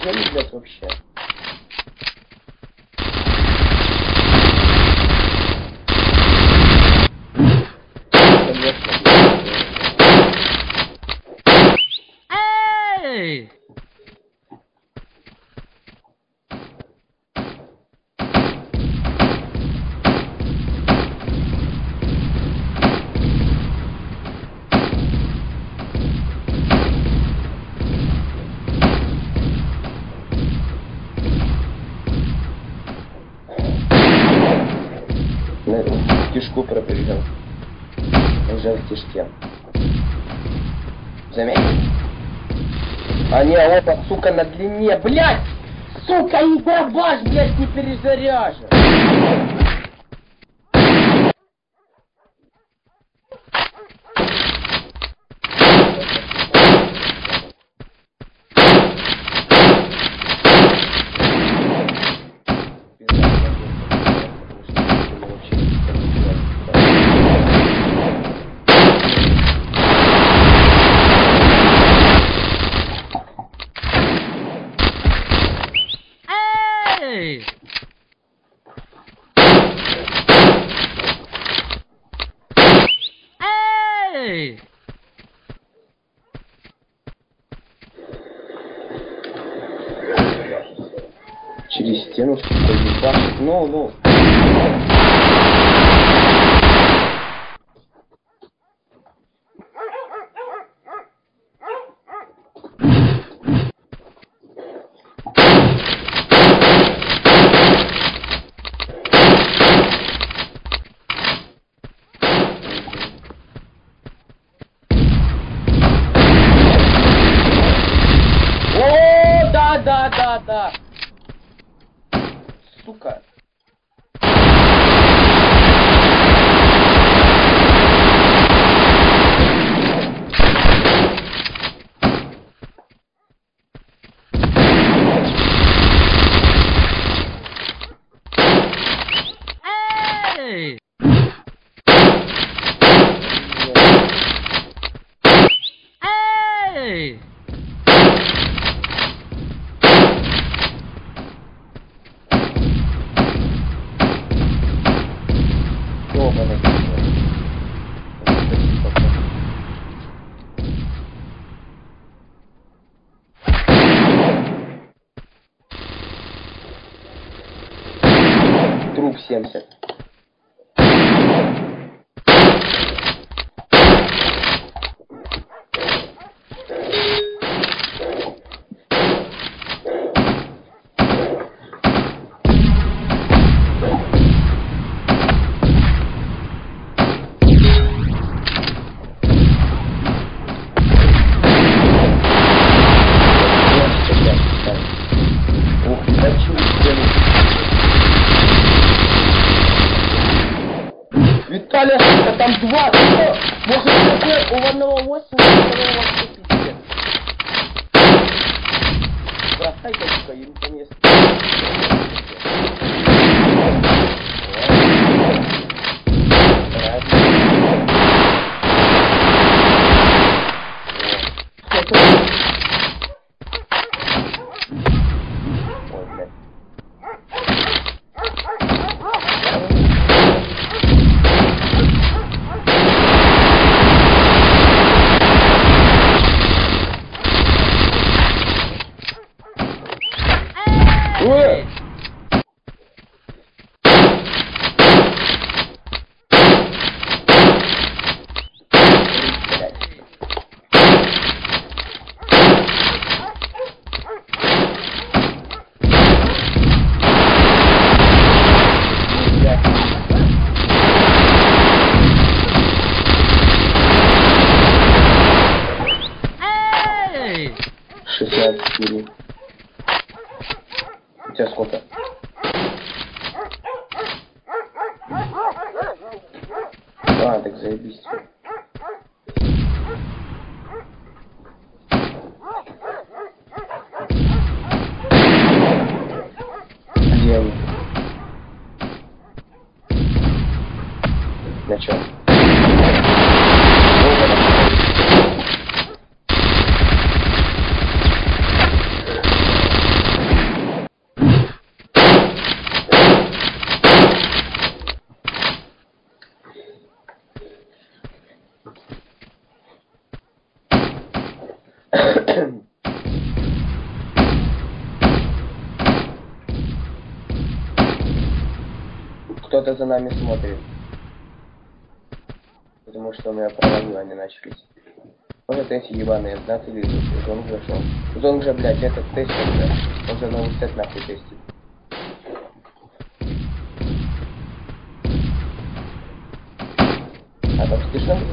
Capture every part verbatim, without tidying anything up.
Неужели, блядь, вообще? Эй! Кишку пробежал. Уже в кишке. Заметил? А не, опа, сука, на длине, блядь! Сука, и дробаш, блядь, не перезаряжен! Эй! Эй! Через стену что-то ебашит. Ну, ну. О, да, да, да, да. Сука. Эй! Эй! Ёбаный. Труп семьдесят. Ух, хочу стену. Виталий, а там два, что? Может такой у одного восемь, у второго вообще пиздец. Бросай, дочка, и наконец. Ой! Эй! шестьдесят четыре. У тебя сколько? А, так заебись. Где они? На чем? кто-то за нами смотрит. Потому что у меня права внимания начались. Может эти ебаные знаты или зонг зашел. Зонг же, блядь, этот тестер, блядь. Он же новый сет нахуй тестит. А там слышно будет?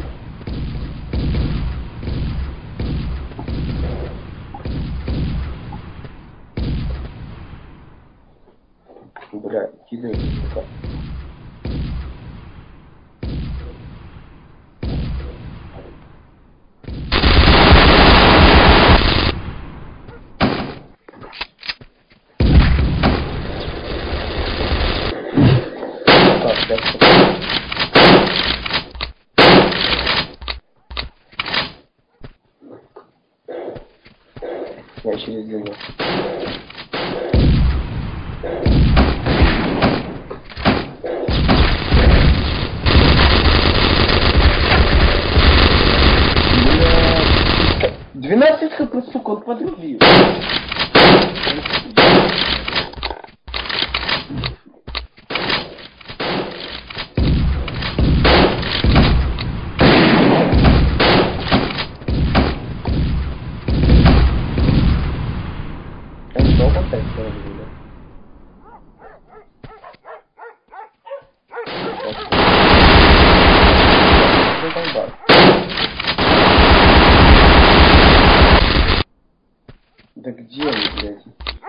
Бля, кидаю, сука. Так, сейчас. Я через длину. двенадцать хп, сука, он подрубил. Он что, он так сделал? Да где они, блядь?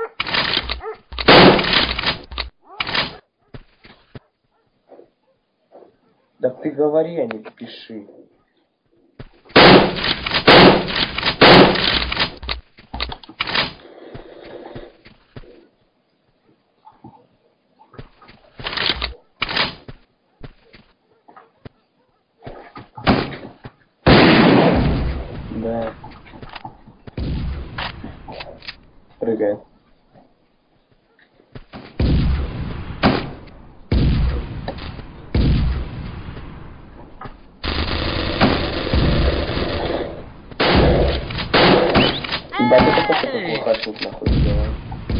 Да ты говори, а не пиши. Да. Прыгает. Да, ты только что такой хашник нахуй сделал.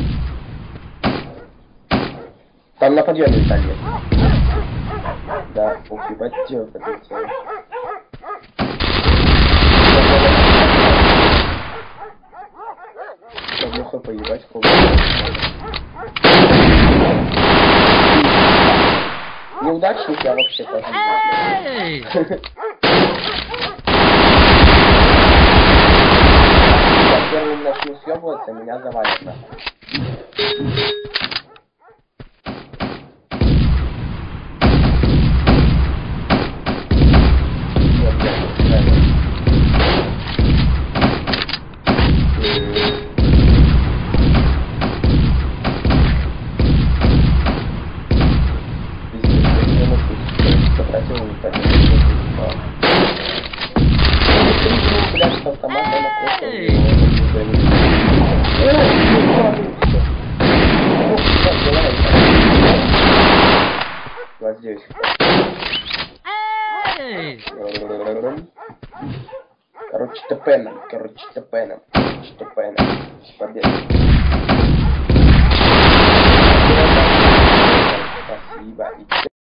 Там на подъеме витали. Да, ух, ебать, дело подлетело. Плохо поебать, холодно. Неудачник я вообще тоже. Я первым начну съебываться, меня завалит нахуй. Здесь. Короче, топеном, короче, топеном, короче, топеном. Победа.